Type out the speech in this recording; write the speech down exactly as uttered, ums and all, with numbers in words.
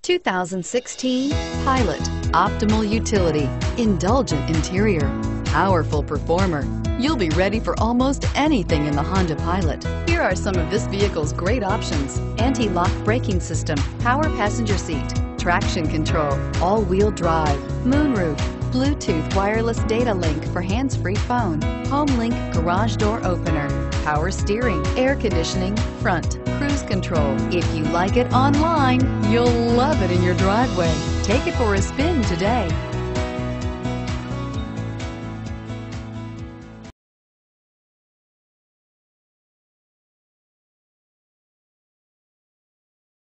two thousand sixteen Pilot. Optimal utility, indulgent interior, powerful performer. You'll be ready for almost anything in the Honda Pilot. Here are some of this vehicle's great options: anti-lock braking system, power passenger seat, traction control, all-wheel drive, moonroof, Bluetooth wireless data link for hands-free phone, home link garage door opener, power steering, air conditioning, front, cruise control. If you like it online, you'll love it in your driveway. Take it for a spin today.